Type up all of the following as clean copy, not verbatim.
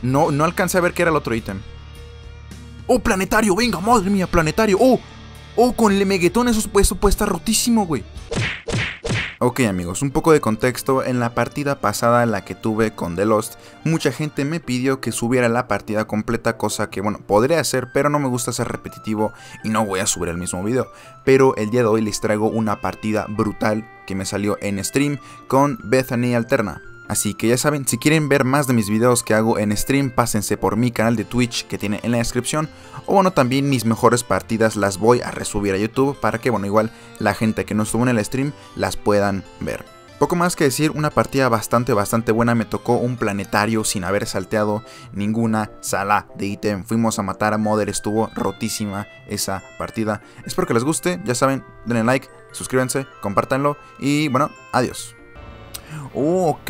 No alcancé a ver qué era el otro ítem. ¡Oh, planetario! ¡Venga, madre mía, planetario! ¡Oh! ¡Oh, con el Meguetón! Eso puede estar rotísimo, güey. Ok, amigos, un poco de contexto. En la partida pasada, la que tuve con The Lost, mucha gente me pidió que subiera la partida completa, cosa que, bueno, podría hacer, pero no me gusta ser repetitivo y no voy a subir el mismo video. Pero el día de hoy les traigo una partida brutal que me salió en stream con Bethany Alterna. Así que ya saben, si quieren ver más de mis videos que hago en stream, pásense por mi canal de Twitch que tiene en la descripción. O bueno, también mis mejores partidas las voy a resubir a YouTube para que, bueno, igual la gente que no estuvo en el stream las puedan ver. Poco más que decir, una partida bastante buena. Me tocó un planetario sin haber salteado ninguna sala de ítem. Fuimos a matar a Mother, estuvo rotísima esa partida. Espero que les guste, ya saben, denle like, suscríbanse, compártanlo y bueno, adiós. Oh, ok.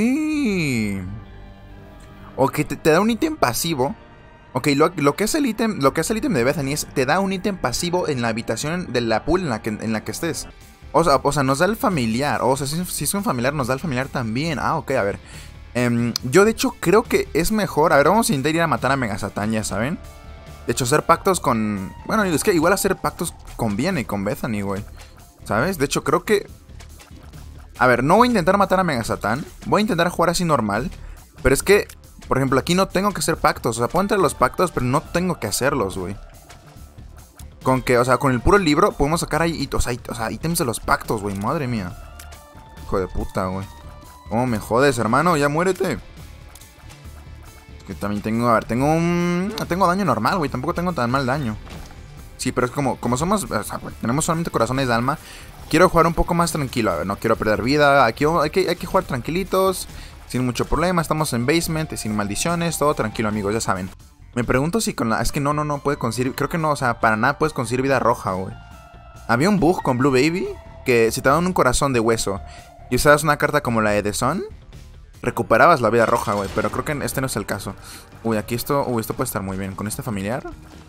Ok, te da un ítem pasivo. Ok, lo que es el ítem de Bethany es, te da un ítem pasivo en la habitación de la pool en la que estés. O sea, nos da el familiar. O sea, si es un familiar, nos da el familiar también. Ah, ok, a ver. Yo de hecho creo que es mejor. A ver, vamos a intentar ir a matar a Megasatán, ya saben. De hecho, hacer pactos con... Bueno, es que igual hacer pactos conviene con Bethany, güey. ¿Sabes? De hecho, creo que... A ver, no voy a intentar matar a Megasatán. Voy a intentar jugar así normal. Pero es que, por ejemplo, aquí no tengo que hacer pactos. O sea, puedo entrar a los pactos, pero no tengo que hacerlos, güey. Con que, o sea, con el puro libro podemos sacar ahí, o sea, ítems de los pactos, güey. Madre mía. Hijo de puta, güey. ¿Cómo me jodes, hermano? Ya muérete. Es que también tengo, a ver, tengo daño normal, güey. Tampoco tengo tan mal daño. Sí, pero es como somos, o sea, tenemos solamente corazones de alma. Quiero jugar un poco más tranquilo, a ver, no quiero perder vida. Aquí hay que jugar tranquilitos, sin mucho problema. Estamos en basement, sin maldiciones, todo tranquilo, amigos, ya saben. Me pregunto si con la... Es que no puede conseguir... Creo que no, o sea, para nada puedes conseguir vida roja, güey. Había un bug con Blue Baby que si te daban un corazón de hueso y usabas una carta como la de The Sun, recuperabas la vida roja, güey. Pero creo que este no es el caso. Uy, aquí esto puede estar muy bien. Con este familiar...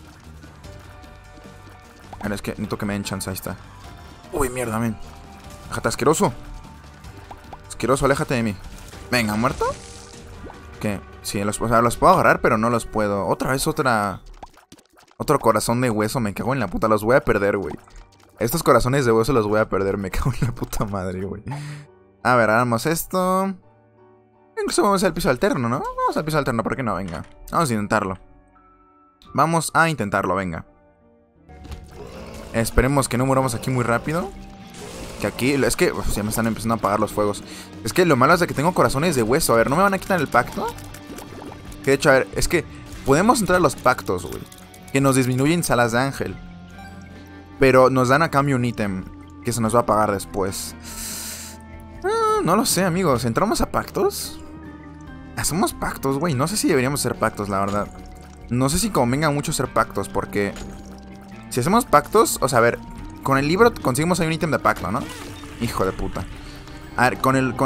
A ver, es que necesito que me den chance, ahí está. Uy, mierda, men. Déjate, asqueroso. Asqueroso, aléjate de mí. Venga, ¿muerto? ¿Qué? Sí, o sea, los puedo agarrar, pero no los puedo. Otra vez otro corazón de hueso, me cago en la puta. Los voy a perder, güey. Estos corazones de hueso los voy a perder, me cago en la puta madre, güey. A ver, hagamos esto. Incluso vamos al piso alterno, ¿no? Vamos al piso alterno, ¿por qué no? Venga, vamos a intentarlo. Vamos a intentarlo, venga. Esperemos que no muramos aquí muy rápido. Que aquí, es que ya me están empezando a apagar los fuegos. Es que lo malo es de que tengo corazones de hueso. A ver, ¿no me van a quitar el pacto? Que de hecho, a ver, es que podemos entrar a los pactos, güey, que nos disminuyen salas de ángel, pero nos dan a cambio un ítem que se nos va a pagar después. No lo sé, amigos. ¿Entramos a pactos? Hacemos pactos, güey. No sé si deberíamos hacer pactos, la verdad. No sé si convenga mucho hacer pactos, porque si hacemos pactos, o sea, a ver, con el libro conseguimos ahí un ítem de pacto, ¿no? Hijo de puta. A ver, con el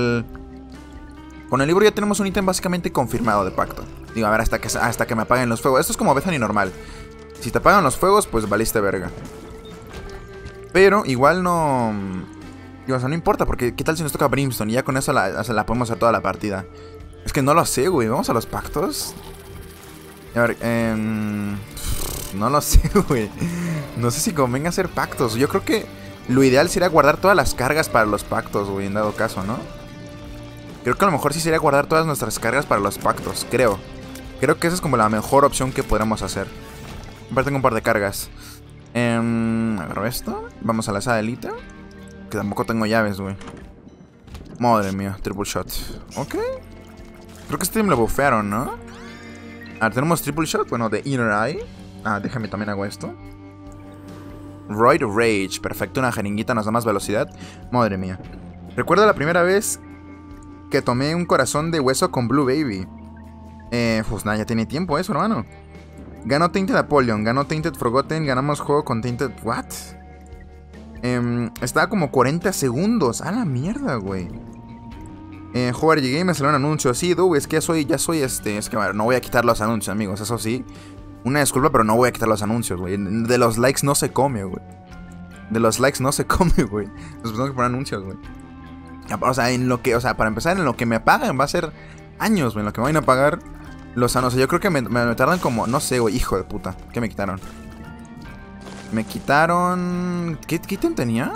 libro ya tenemos un ítem básicamente confirmado de pacto. Digo, a ver, hasta que me apaguen los fuegos. Esto es como Bethany normal. Si te apagan los fuegos, pues valiste verga. Pero igual no... Digo, o sea, no importa, porque ¿qué tal si nos toca Brimstone? Y ya con eso la podemos hacer toda la partida. Es que no lo sé, güey. ¿Vamos a los pactos? A ver, no lo sé, güey. No sé si convenga hacer pactos. Yo creo que lo ideal sería guardar todas las cargas para los pactos, güey, en dado caso, ¿no? Creo que a lo mejor sí sería guardar todas nuestras cargas para los pactos, creo. Creo que esa es como la mejor opción que podríamos hacer. Aparte tengo un par de cargas. Agarro esto. Vamos a la sala de élite. Que tampoco tengo llaves, güey. Madre mía, triple shot. Ok. Creo que este me lo bufearon, ¿no? A ver, tenemos triple shot, bueno, de Inner Eye. Ah, déjame también hago esto. Roid Rage, perfecto, una jeringuita nos da más velocidad. Madre mía. Recuerdo la primera vez que tomé un corazón de hueso con Blue Baby. Pues nada, ya tiene tiempo eso, hermano. Ganó Tainted Apollyon, ganó Tainted Forgotten, ganamos juego con Tainted... ¿What? Estaba como 40 segundos. A la mierda, güey. Jugar llegué y me salió un anuncio. Sí, dude, es que ya soy Es que, bueno, no voy a quitar los anuncios, amigos, eso sí. Una disculpa, pero no voy a quitar los anuncios, güey. De los likes no se come, güey. De los likes no se come, güey. Entonces tengo que poner anuncios, güey. O sea, para empezar, en lo que me pagan va a ser años, güey. En lo que me van a pagar Lozano, o sea, yo creo que me tardan como... No sé, güey, hijo de puta. ¿Qué me quitaron? Me quitaron... ¿Qué ítem tenía?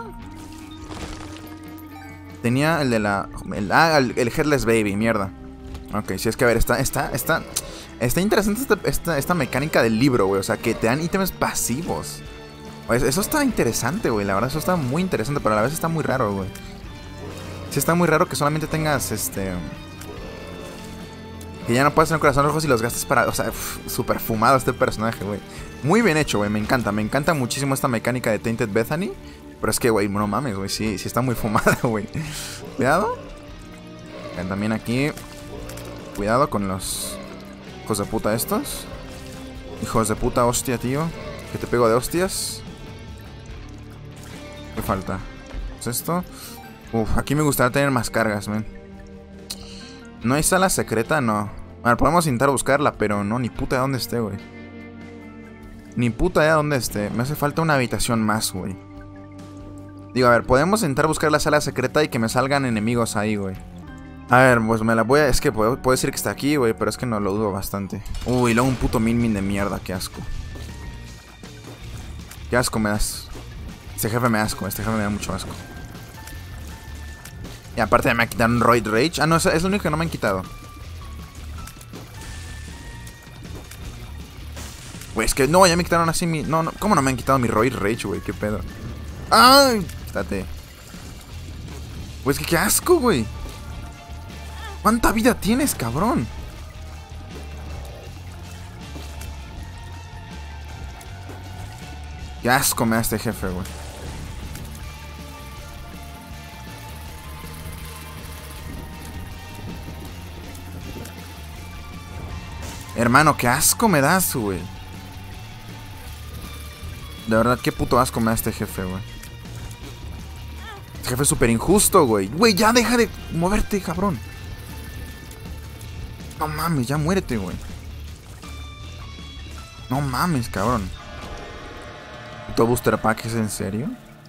Tenía el de la... el Headless Baby, mierda. Ok, sí, es que a ver, está interesante esta mecánica del libro, güey. O sea, que te dan ítems pasivos. Eso está interesante, güey. La verdad, eso está muy interesante, pero a la vez está muy raro, güey. Sí, está muy raro que solamente tengas, que ya no puedes tener corazón rojos y los gastas para... O sea, súper fumado este personaje, güey. Muy bien hecho, güey. Me encanta muchísimo esta mecánica de Tainted Bethany. Pero es que, güey, no mames, güey. Sí está muy fumada, güey. Cuidado. También aquí... Cuidado con los... hijos de puta estos. Hijos de puta, hostia, tío. Que te pego de hostias. ¿Qué falta? ¿Es esto? Uf, aquí me gustaría tener más cargas, man. ¿No hay sala secreta? No. Bueno, podemos intentar buscarla, pero no, ni puta de dónde esté, güey. Ni puta de dónde esté. Me hace falta una habitación más, güey. Digo, a ver, podemos intentar buscar la sala secreta y que me salgan enemigos ahí, güey. A ver, pues me la voy a... Es que puedo decir que está aquí, güey, pero es que no lo dudo bastante. Uy, luego un puto Min de mierda, qué asco. Qué asco me das. Este jefe me da mucho asco. Y aparte me quitaron Roid Rage. Ah, no, es lo único que no me han quitado. Güey, es que no, ya me quitaron así mi... No, ¿cómo no me han quitado mi Roid Rage, güey? ¿Qué pedo? ¡Ay! Quítate. Güey, es que qué asco, güey. ¿Cuánta vida tienes, cabrón? Qué asco me da este jefe, güey. Hermano, qué asco me das, güey. De verdad, qué puto asco me da este jefe, güey. Este jefe es súper injusto, güey. Güey, ya deja de moverte, cabrón. No mames, ya muérete, güey. No mames, cabrón. ¿Puto booster pack es en serio?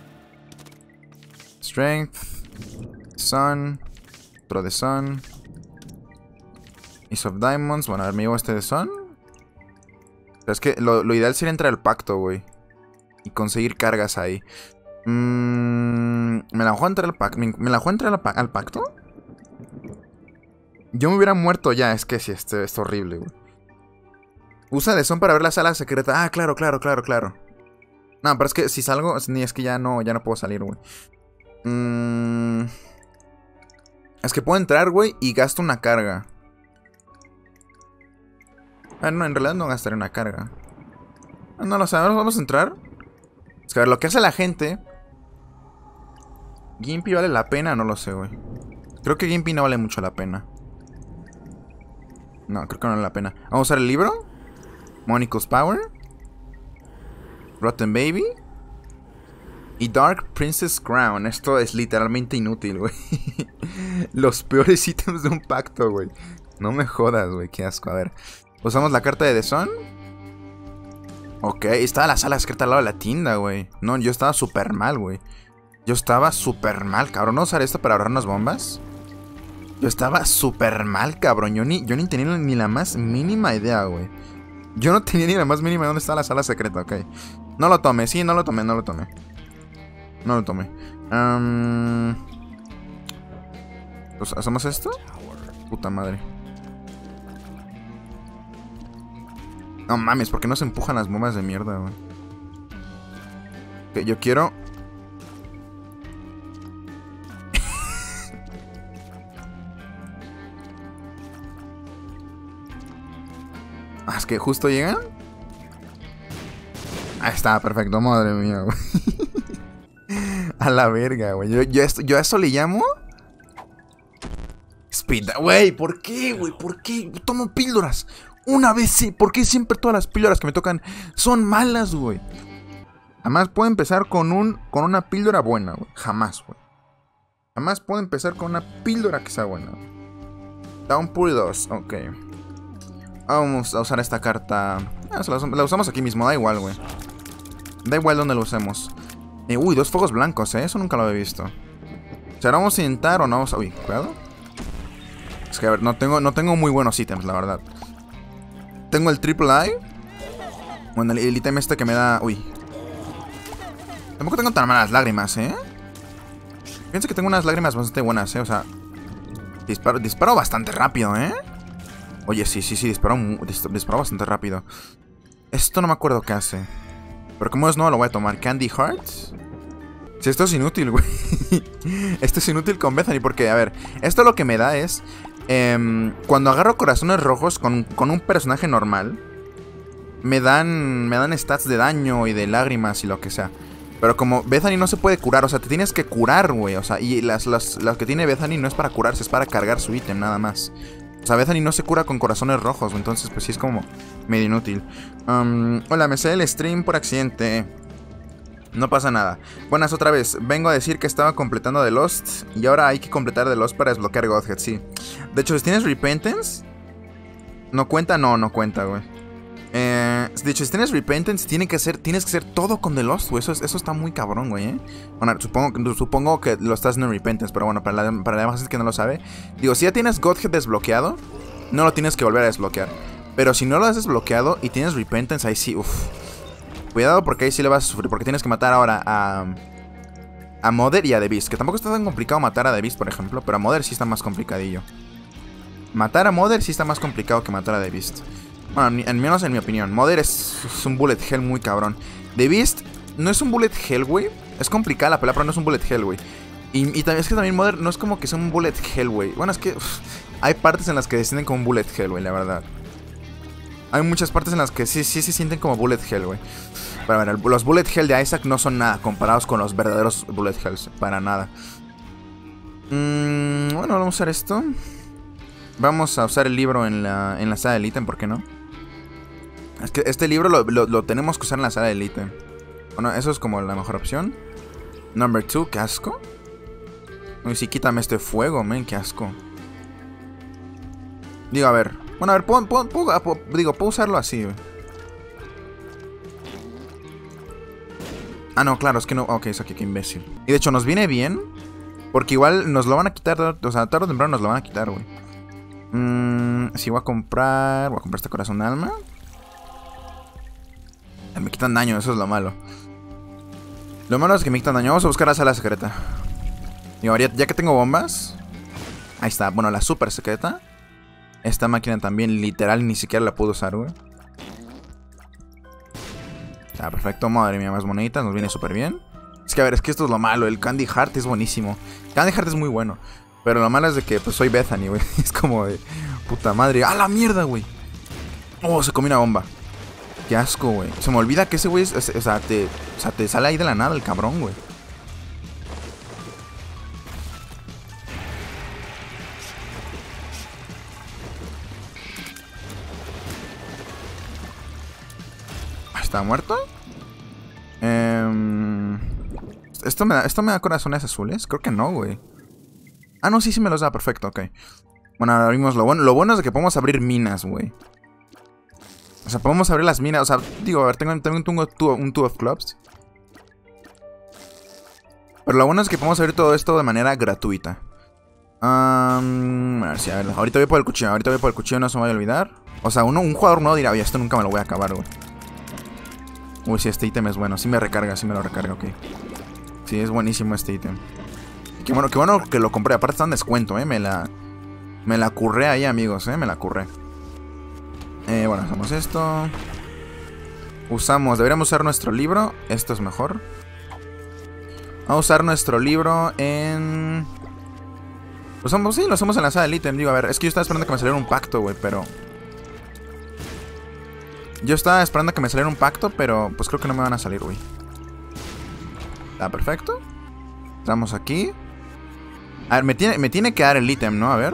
Strength. Sun. Otro de Sun. Ace of Diamonds. Bueno, a ver, me llevo este de Sun. Pero es que lo ideal sería entrar al pacto, güey. Y conseguir cargas ahí. ¿Me la juego entrar al pacto? ¿Me la juego entrar al pacto? Yo me hubiera muerto ya. Es que sí, es horrible, güey. Usa de Sun para ver la sala secreta. Ah, claro. No, pero es que si salgo... Ni es que ya no puedo salir, güey. Es que puedo entrar, güey, y gasto una carga. Ah, no, en realidad no gastaré una carga. No lo sabemos, vamos a entrar. Es que a ver, lo que hace la gente... ¿Gimpy vale la pena? No lo sé, güey. Creo que Gimpy no vale mucho la pena. No, creo que no vale la pena. Vamos a usar el libro. Monica's Power. Rotten Baby. Y Dark Princess Crown. Esto es literalmente inútil, güey. Los peores ítems de un pacto, güey. No me jodas, güey. Qué asco. A ver. Usamos la carta de The Sun. Ok, estaba la sala secreta al lado de la tienda, güey. No, yo estaba súper mal, güey. Yo estaba súper mal, cabrón. ¿No usar esto para ahorrarnos bombas? Yo estaba súper mal, cabrón. Yo ni tenía ni la más mínima idea, güey. Yo no tenía ni la más mínima de dónde está la sala secreta, ok. No lo tomé, sí, no lo tomé. ¿Hacemos esto? Puta madre. No mames, ¿por qué no se empujan las bombas de mierda, güey? Ok, yo quiero... Ah, es que justo llegan. Ahí está, perfecto, madre mía, güey. A la verga, güey. Yo a eso le llamo... Speed, güey, ¿por qué, güey? ¿Por qué? Tomo píldoras. Una vez sí, ¿por qué siempre todas las píldoras que me tocan son malas, güey? Jamás puedo empezar con una píldora buena, güey. Jamás, güey. Jamás puedo empezar con una píldora que sea buena. Downpour 2, ok. Vamos a usar esta carta. La usamos aquí mismo, da igual, güey. Da igual donde lo usemos. Uy, 2 fuegos blancos, eso nunca lo había visto. O sea, ¿vamos a intentar o no vamos a...? Uy, cuidado. Es que a ver, no tengo muy buenos ítems, la verdad. Tengo el triple eye. Bueno, el ítem este que me da... Uy. Tampoco tengo tan malas lágrimas, ¿eh? Pienso que tengo unas lágrimas bastante buenas, ¿eh? O sea... Disparo bastante rápido, ¿eh? Oye, sí, disparo bastante rápido. Esto no me acuerdo qué hace. Pero como es nuevo lo voy a tomar. Candy Hearts. Si esto es inútil, güey. Esto es inútil con Bethany porque, a ver, esto lo que me da es... cuando agarro corazones rojos con un personaje normal, me dan stats de daño y de lágrimas y lo que sea. Pero como Bethany no se puede curar, o sea, te tienes que curar, güey. O sea, y las que tiene Bethany no es para curarse, es para cargar su ítem, nada más. O sea, Bethany no se cura con corazones rojos, entonces pues sí es como medio inútil. Hola, me sé el stream por accidente. No pasa nada. Buenas otra vez. Vengo a decir que estaba completando The Lost y ahora hay que completar The Lost para desbloquear Godhead, sí. De hecho, si tienes Repentance, ¿no cuenta? No cuenta, güey. De hecho, si tienes Repentance, tienes que hacer todo con The Lost, güey. Eso está muy cabrón, güey, ¿eh? Bueno, supongo que lo estás haciendo en Repentance, pero bueno, para la demás gente que no lo sabe. Digo, si ya tienes Godhead desbloqueado, no lo tienes que volver a desbloquear. Pero si no lo has desbloqueado y tienes Repentance, ahí sí, uff. Cuidado porque ahí sí le vas a sufrir, porque tienes que matar ahora a Mother y a The Beast. Que tampoco está tan complicado matar a The Beast, por ejemplo, pero a Mother sí está más complicadillo. Matar a Mother sí está más complicado que matar a The Beast. Bueno, al menos en mi opinión. Mother es un bullet hell muy cabrón. The Beast no es un bullet hell, güey. Es complicada la pelea, pero no es un bullet hell, güey. Y también es que también Mother no es como que sea un bullet hell, güey. Bueno, es que hay partes en las que descienden como un bullet hell, güey, la verdad. Hay muchas partes en las que sí se sienten como bullet hell, güey. Pero a ver, los bullet hell de Isaac no son nada comparados con los verdaderos bullet hells. Para nada. Bueno, vamos a usar esto. Vamos a usar el libro en la sala del ítem, ¿por qué no? Es que este libro lo tenemos que usar en la sala del ítem. Bueno, eso es como la mejor opción. Number 2, qué asco. Uy, sí, quítame este fuego, men, qué asco. Digo, a ver. Bueno, a ver, puedo usarlo así, güey. Ah, no, claro, es que no... Ok, es aquí, qué imbécil. Y de hecho nos viene bien, porque igual nos lo van a quitar. O sea, tarde o temprano nos lo van a quitar, güey. Sí, voy a comprar este corazón de alma. Me quitan daño, eso es lo malo. Lo malo es que me quitan daño. Vamos a buscar la sala secreta. Digo, ya que tengo bombas. Ahí está, bueno, la super secreta. Esta máquina también, literal, ni siquiera la puedo usar, güey. Ah, perfecto, madre mía, más moneditas, nos viene súper bien. Es que a ver, es que esto es lo malo, el Candy Heart es buenísimo. Candy Heart es muy bueno. Pero lo malo es de que pues soy Bethany, güey. Es como de puta madre. ¡Ah, la mierda, güey! Oh, se comió una bomba. Qué asco, güey. Se me olvida que ese güey o sea, te sale ahí de la nada el cabrón, güey. ¿Está muerto? ¿Esto me da corazones azules? Creo que no, güey. Ah, no, sí me los da, perfecto, ok. Bueno, ahora vimos lo bueno. Lo bueno es de que podemos abrir minas, güey. O sea, podemos abrir las minas. O sea, digo, a ver, tengo un Two of Clubs. Pero lo bueno es que podemos abrir todo esto de manera gratuita. A ver si, a ver, ahorita voy por el cuchillo, no se me vaya a olvidar. O sea, un jugador no dirá, oye, esto nunca me lo voy a acabar, güey. Uy, sí, este ítem es bueno. Sí me recarga, ok. Sí, es buenísimo este ítem. Qué bueno que lo compré. Aparte está en descuento, me la curré ahí, amigos, me la curré. Bueno, hacemos esto. Deberíamos usar nuestro libro. Esto es mejor. Vamos a usar nuestro libro en... Lo usamos en la sala del ítem. Digo, a ver, es que yo estaba esperando que me saliera un pacto, güey, pero... pues creo que no me van a salir, güey. Está perfecto. Estamos aquí. A ver, me tiene que dar el ítem, ¿no? A ver.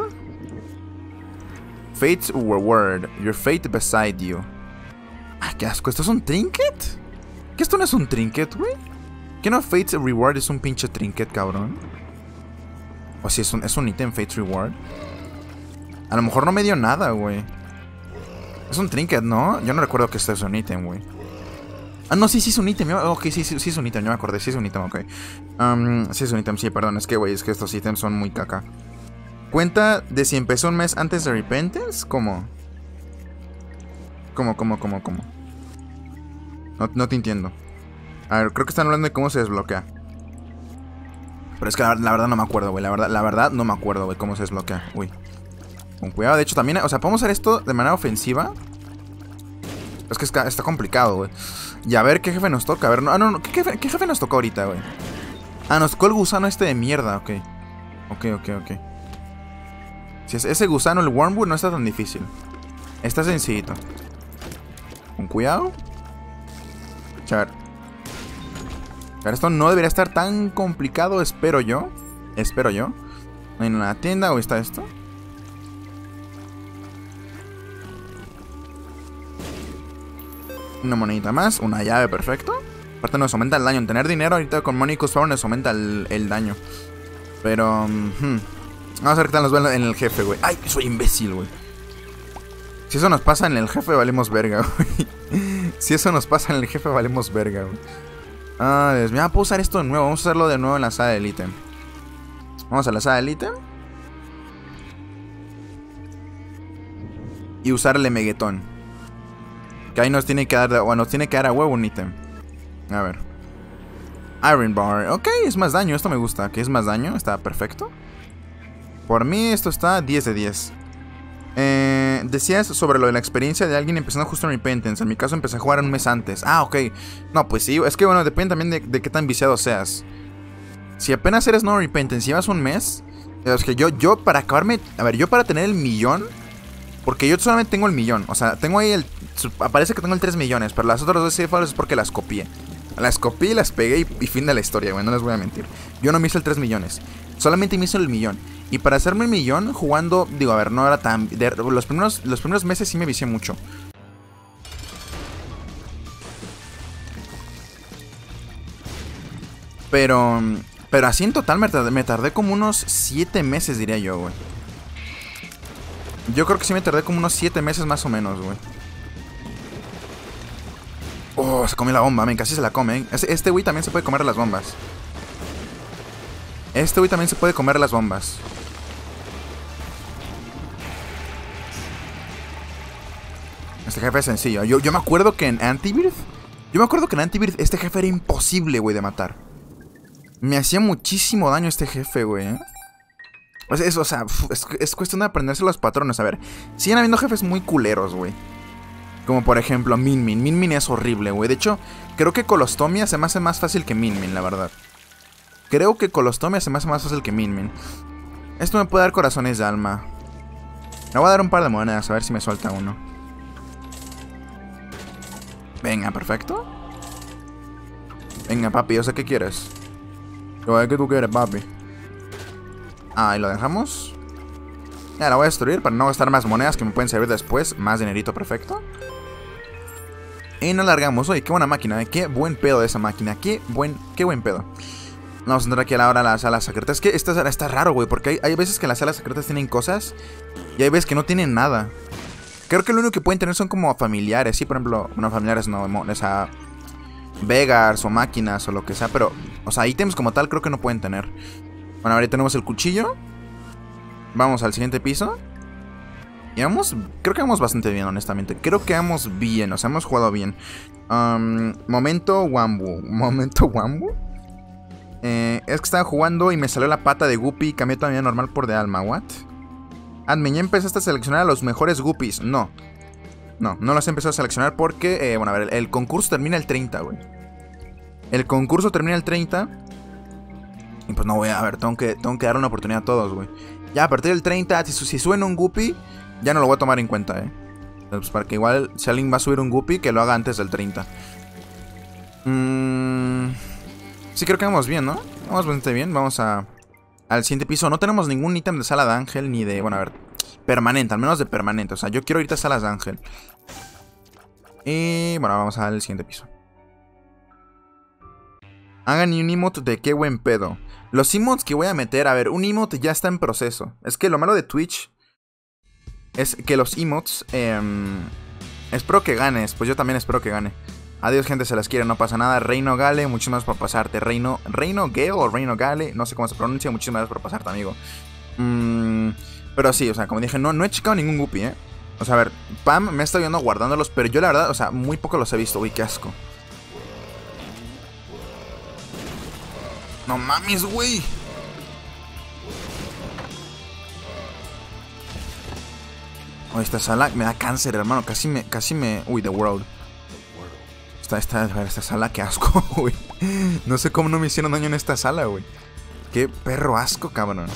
Fate's Reward. Your fate beside you. Ah, qué asco. ¿Esto es un trinket? ¿Qué esto no es un trinket, güey? ¿Qué no Fate's Reward es un pinche trinket, cabrón? O si es un ítem Fate's Reward. A lo mejor no me dio nada, güey. Es un trinket, ¿no? Yo no recuerdo que este es un ítem, güey. Ah, no, sí es un ítem. Ok, sí es un ítem, yo me acordé. Sí es un ítem, ok. Sí es un ítem, sí, perdón. Es que, güey, es que estos ítems son muy caca. ¿Cuenta de si empezó un mes antes de Repentance? ¿Cómo ¿Cómo? No te entiendo. A ver, creo que están hablando de cómo se desbloquea. Pero es que la verdad no me acuerdo, güey. La verdad no me acuerdo, güey, cómo se desbloquea. Uy. Con cuidado, de hecho también, o sea, podemos hacer esto de manera ofensiva. Es que está complicado, güey. Y a ver qué jefe nos toca. A ver, no. ¿Qué jefe nos tocó ahorita, güey? Ah, nos tocó el gusano este de mierda, ok. Ok. Si es ese gusano, el Wormwood, no está tan difícil. Está sencillito. Con cuidado. A ver. Pero esto no debería estar tan complicado, espero yo. No hay una tienda, ¿o está esto? Una monedita más, una llave, perfecto. Aparte nos aumenta el daño. En tener dinero ahorita con Monicus Power nos aumenta el daño. Pero... vamos a ver qué tal nos va en el jefe, güey. Ay, soy imbécil, güey. Si eso nos pasa en el jefe, valemos verga, güey. Si eso nos pasa en el jefe, valemos verga, güey. Ah, Dios mío, puedo usar esto de nuevo. Vamos a hacerlo de nuevo en la sala del ítem. Vamos a la sala del ítem. Y usar el emeguetón. Que ahí nos tiene que dar, nos tiene que dar a huevo un ítem. A ver. Iron Bar. Ok, es más daño, esto me gusta. Que es más daño, está perfecto. Por mí esto está 10 de 10. Decías sobre lo de la experiencia de alguien empezando justo en Repentance. En mi caso empecé a jugar un mes antes. Ah, ok. No, pues sí, es que bueno, depende también de qué tan viciado seas. Si apenas eres no Repentance y llevas un mes, es que yo para acabarme... A ver, yo para tener el millón... Porque yo solamente tengo el millón. O sea, tengo ahí el... Aparece que tengo el 3 millones, pero las otras dos cifras es porque las copié. Las copié y las pegué y fin de la historia, güey, no les voy a mentir. Yo no me hice el 3 millones. Solamente me hice el millón. Y para hacerme el millón, jugando... Digo, a ver, no era tan... Los primeros meses sí me vicié mucho. Pero así en total me tardé como unos 7 meses, diría yo, güey. Yo creo que sí me tardé como unos 7 meses más o menos, güey. Oh, se comió la bomba, men, casi se la come, ¿eh? Este güey también se puede comer las bombas. Este güey también se puede comer las bombas. Este jefe es sencillo. Yo me acuerdo que en Antibirth... este jefe era imposible, güey, de matar. Me hacía muchísimo daño este jefe, güey, ¿eh? O sea, es cuestión de aprenderse los patrones. A ver, siguen habiendo jefes muy culeros, güey. Como por ejemplo Min Min. Min Min es horrible, güey. De hecho, creo que Colostomia se me hace más fácil que Min Min, la verdad. Creo que Colostomia se me hace más fácil que Min Min. Esto me puede dar corazones de alma. Le voy a dar un par de monedas, a ver si me suelta uno. Venga, perfecto. Venga, papi, yo sé qué quieres. Yo sé que tú quieres, papi. Ahí lo dejamos. Ya la voy a destruir para no gastar más monedas que me pueden servir después. Más dinerito, perfecto. Y nos largamos. Oye, qué buena máquina, qué buen pedo de esa máquina. Qué buen pedo. Vamos a entrar aquí a la hora a la sala secreta. Es que esta está raro, güey, porque hay veces que las salas secretas tienen cosas y hay veces que no tienen nada. Creo que lo único que pueden tener son como familiares. Sí, por ejemplo, no, familiares no, o sea, Vegars o máquinas o lo que sea. Pero, o sea, ítems como tal creo que no pueden tener. Bueno, ahora tenemos el cuchillo. Vamos al siguiente piso. Y creo que vamos bastante bien, honestamente. Creo que vamos bien, o sea, hemos jugado bien. Momento Wambu. Es que estaba jugando y me salió la pata de Guppy y cambié toda mi vida normal por de alma. ¿What? Admin, ¿ya empezaste a seleccionar a los mejores Guppies? No los he empezado a seleccionar porque, bueno, a ver, el concurso termina el 30, güey. El concurso termina el 30. Y pues no voy a ver, tengo que dar una oportunidad a todos, güey. Ya a partir del 30, si suben un Guppy, ya no lo voy a tomar en cuenta, Entonces, para que igual, si alguien va a subir un Guppy, que lo haga antes del 30. Sí, creo que vamos bien, ¿no? Vamos bastante bien, vamos al siguiente piso. No tenemos ningún ítem de sala de ángel ni de, bueno, a ver, permanente, al menos de permanente. O sea, yo quiero ahorita salas de ángel. Y bueno, vamos al siguiente piso. Hagan un emote de qué buen pedo. Los emotes que voy a meter, a ver, un emote ya está en proceso. Es que lo malo de Twitch es que los emotes, espero que ganes, pues yo también espero que gane. Adiós, gente, se las quiere, no pasa nada. Reino Gale, muchísimas gracias por pasarte. Reino Gale o Reino Gale, no sé cómo se pronuncia, muchísimas gracias por pasarte, amigo. Pero sí, o sea, como dije, no he checado ningún Guppy, O sea, a ver, Pam me está viendo guardándolos, pero yo la verdad, o sea, muy poco los he visto. Uy, qué asco. No mames, güey. Oh, esta sala me da cáncer, hermano. Casi me... Uy, The World. Esta sala, qué asco, güey. No sé cómo no me hicieron daño en esta sala, güey. Qué perro asco, cabrón.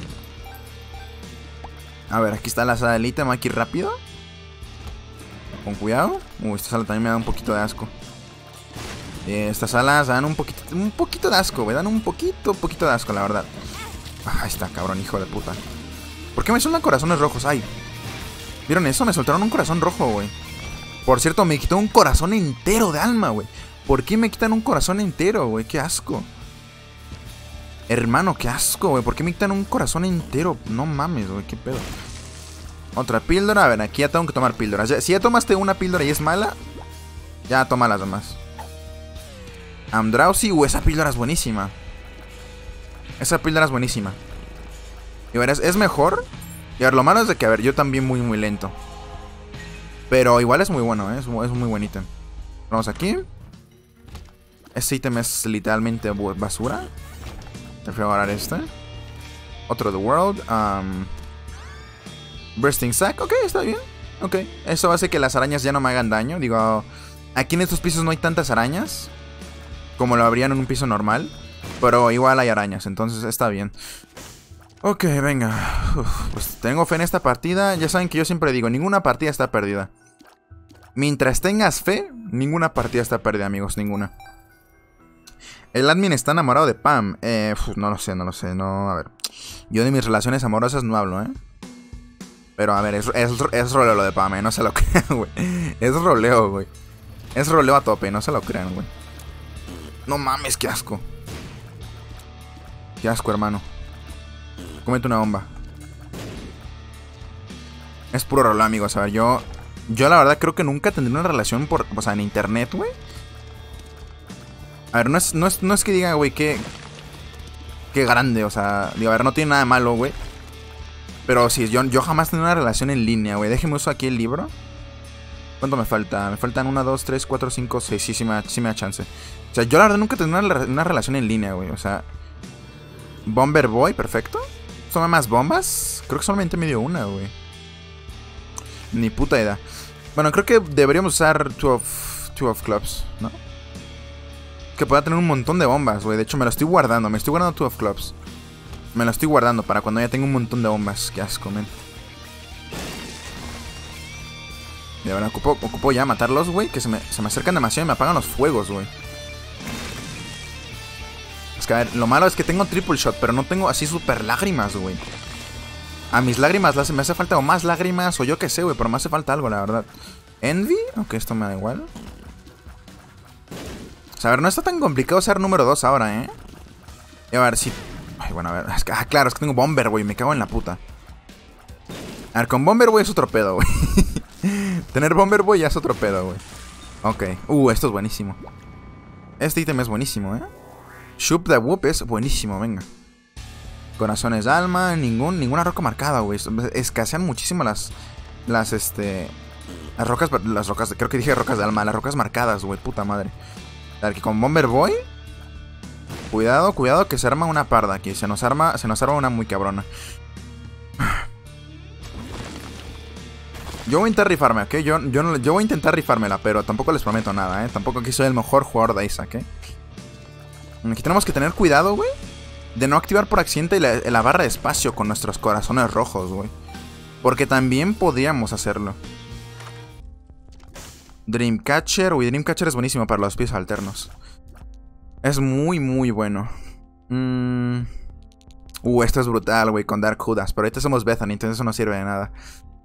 A ver, aquí está la sala del ítem, aquí rápido. Con cuidado. Uy, esta sala también me da un poquito de asco. Estas salas dan un poquito de asco, güey. Dan un poquito de asco, la verdad. Ahí está, cabrón, hijo de puta. ¿Por qué me sueltan corazones rojos? Ay. ¿Vieron eso? Me soltaron un corazón rojo, güey. Por cierto, me quitó un corazón entero de alma, güey. ¿Por qué me quitan un corazón entero, güey? Qué asco. Hermano, qué asco, güey. ¿Por qué me quitan un corazón entero? No mames, güey, qué pedo. Otra píldora. A ver, aquí ya tengo que tomar píldoras. Si ya tomaste una píldora y es mala, ya toma las demás. I'm drowsy. Esa píldora es buenísima. Esa píldora es buenísima. Y verás, es mejor. Y a ver, lo malo es de que, a ver, yo también muy lento. Pero igual es muy bueno, ¿eh? Es muy buen ítem. Vamos aquí. Este ítem es literalmente basura. Prefiero agarrar este. Otro The World. Bursting Sack. Ok, está bien. Ok. Eso hace que las arañas ya no me hagan daño. Digo, aquí en estos pisos no hay tantas arañas como lo habrían en un piso normal. Pero igual hay arañas, entonces está bien. Ok, venga. Pues tengo fe en esta partida. Ya saben que yo siempre digo, ninguna partida está perdida. Mientras tengas fe, ninguna partida está perdida, amigos, ninguna. El admin está enamorado de Pam. No lo sé, no, a ver. Yo de mis relaciones amorosas no hablo, ¿eh? Pero a ver, es roleo lo de Pam, no se lo crean, güey. Es roleo, güey. Es roleo a tope, no se lo crean, güey. No mames, qué asco. Qué asco, hermano. Cómete una bomba. Es puro roleo, amigos. A ver, yo la verdad creo que nunca tendré una relación o sea, en internet, güey. A ver, no es que diga, güey, qué grande, o sea, digo, a ver, no tiene nada de malo, güey. Pero sí, yo jamás tendré una relación en línea, güey. Déjeme usar aquí el libro. ¿Cuánto me falta? Me faltan 1, 2, 3, 4, 5, 6. Sí me da chance. O sea, yo la verdad nunca tendré una relación en línea, güey. O sea, Bomber Boy, perfecto. ¿Toma más bombas? Creo que solamente me dio una, güey. Ni puta idea. Bueno, creo que deberíamos usar Two of Clubs, ¿no? Que pueda tener un montón de bombas, güey. De hecho, me lo estoy guardando. Me estoy guardando Two of Clubs. Me lo estoy guardando para cuando ya tenga un montón de bombas. Qué asco, men. Y ahora ocupo ya matarlos, güey. Que se me acercan demasiado y me apagan los fuegos, güey. Es que, a ver, lo malo es que tengo triple shot, pero no tengo así super lágrimas, güey. A mis lágrimas me hace falta o más lágrimas o yo qué sé, güey. Pero me hace falta algo, la verdad. Envy. Ok, esto me da igual. O sea, a ver, no está tan complicado ser número 2 ahora, ¿eh? Y a ver si... Ay, bueno, a ver. Claro, es que tengo Bomber, güey. Me cago en la puta. A ver, con Bomber, güey, es otro pedo, güey. Tener Bomber, güey, ya es otro pedo, güey. Ok. Esto es buenísimo. Este ítem es buenísimo, ¿eh? Shoop the Whoop es buenísimo, venga. Corazones de alma, ninguna roca marcada, güey. Escasean muchísimo las rocas, creo que dije rocas de alma. Las rocas marcadas, güey, puta madre. A ver, que con Bomber Boy... Cuidado que se arma una parda aquí. Se nos arma una muy cabrona. Yo voy a intentar rifarme, ¿ok? Yo voy a intentar rifármela, pero tampoco les prometo nada, ¿eh? Tampoco aquí soy el mejor jugador de Isaac, ¿eh? Aquí tenemos que tener cuidado, güey, de no activar por accidente la barra de espacio con nuestros corazones rojos, güey. Porque también podríamos hacerlo. Dreamcatcher. Uy, Dreamcatcher es buenísimo para los pies alternos. Es muy bueno. Esto es brutal, güey, con Dark Judas. Pero ahorita somos Bethany, entonces eso no sirve de nada.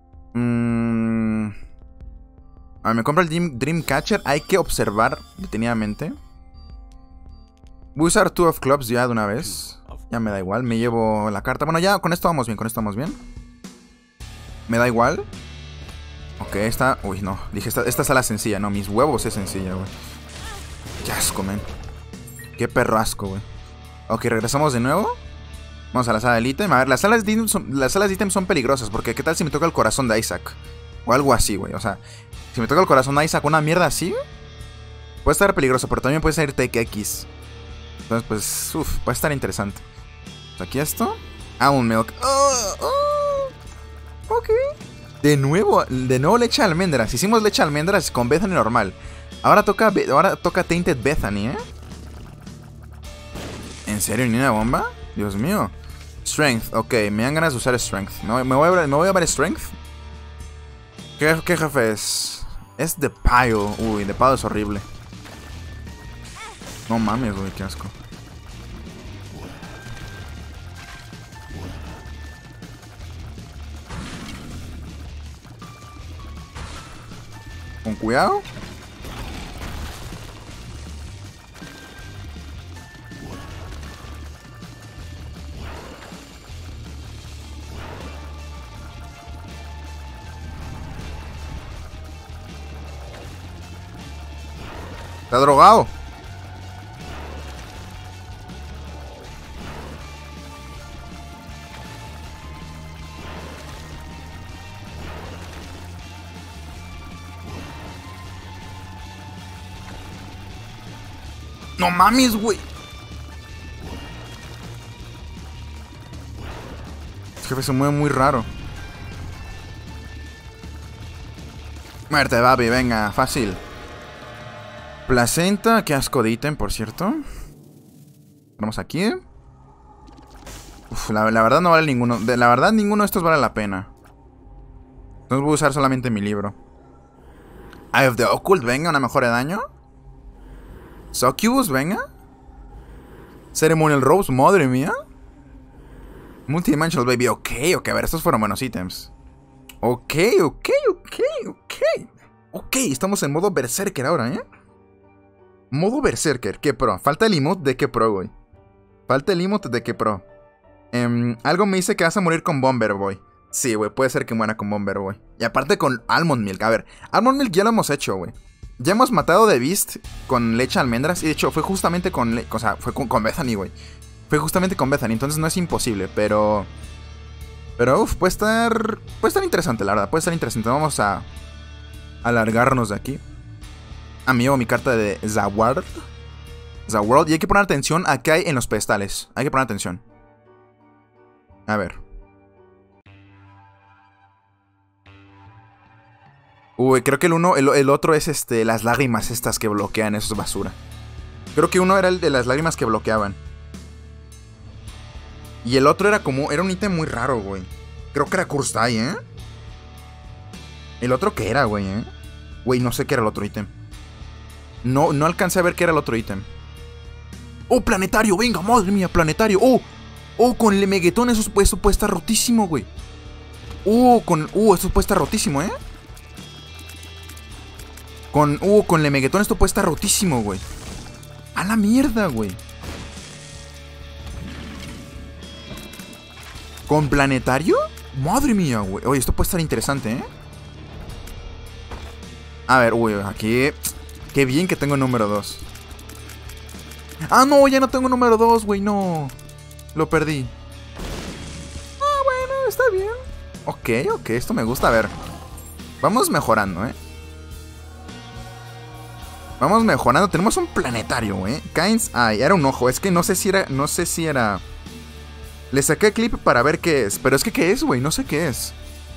A ver, me compro el Dreamcatcher. Hay que observar detenidamente. Voy a usar Two of Clubs ya de una vez. Ya me da igual, me llevo la carta. Bueno, ya con esto vamos bien, Me da igual. Ok, esta... Uy, no, dije, esta sala es sencilla. No, mis huevos es sencilla, güey. Qué asco, men. Qué perro asco, güey. Ok, regresamos de nuevo. Vamos a la sala del ítem. A ver, las salas de ítem son peligrosas. Porque qué tal si me toca el corazón de Isaac. O algo así, güey. O sea, si me toca el corazón ahí saco una mierda así, puede estar peligroso, pero también puede salir Take X. Entonces, pues, puede estar interesante. Pues aquí esto. Almond Milk. Ok. De nuevo leche de almendras. Hicimos leche de almendras con Bethany normal. Ahora toca Tainted Bethany, ¿eh? ¿En serio? ¿Ni una bomba? Dios mío. Strength. Ok, me dan ganas de usar Strength. ¿Me voy a ver Strength? ¿Qué jefe es? Es The Pile. Uy, The Pile es horrible. No mames, güey, qué asco. Con cuidado. Está drogado. No mames, güey. El jefe se mueve muy raro. Muerte, Babi, venga, fácil. Placenta, qué asco de ítem, por cierto. Vamos aquí. Uf, la verdad no vale ninguno. La verdad ninguno de estos vale la pena. Entonces voy a usar solamente mi libro. Eye of the Occult, venga, una mejora de daño. Succubus, venga. Ceremonial Rose, madre mía. Multidimensional Baby, ok, a ver, estos fueron buenos ítems. Ok, estamos en modo Berserker ahora, ¿eh? Modo Berserker, ¿qué pro? Falta el emote de qué pro, güey. Falta el emote de qué pro. Algo me dice que vas a morir con Bomber Boy. Sí, güey, puede ser que muera con Bomber Boy. Y aparte con Almond Milk, a ver, Almond Milk ya lo hemos hecho, güey. Ya hemos matado de Beast con leche de almendras. Y de hecho fue justamente con... O sea, fue con Bethany, güey. Fue justamente con Bethany, entonces no es imposible, pero... Pero, puede estar interesante, la verdad. Puede estar interesante. Vamos a alargarnos de aquí. Amigo, mi carta de Zaward. Y hay que poner atención a qué hay en los pedestales. Hay que poner atención. A ver. Uy, creo que el otro es las lágrimas estas que bloquean. Eso es basura. Creo que uno era el de las lágrimas que bloqueaban. Y el otro era un ítem muy raro, güey. Creo que era Curse Die, ¿eh? ¿El otro qué era, güey, eh? Güey, no sé qué era el otro ítem. No alcancé a ver qué era el otro ítem. ¡Oh, planetario! ¡Venga, madre mía, planetario! ¡Oh, con el Meguetón! Eso puede estar rotísimo, güey. Esto puede estar rotísimo, ¿eh? Con el Meguetón esto puede estar rotísimo, güey. ¡A la mierda, güey! ¿Con planetario? Madre mía, güey. Oye, esto puede estar interesante, ¿eh? A ver, aquí... Qué bien que tengo número 2. Ah, no, ya no tengo número 2, güey, no. Lo perdí. Ah, bueno, está bien. Ok, esto me gusta. A ver. Vamos mejorando, ¿eh? Vamos mejorando. Tenemos un planetario, güey. Kain's Eye. Era un ojo. Es que no sé si era... Le saqué clip para ver qué es. Pero es que ¿qué es, güey? No sé qué es.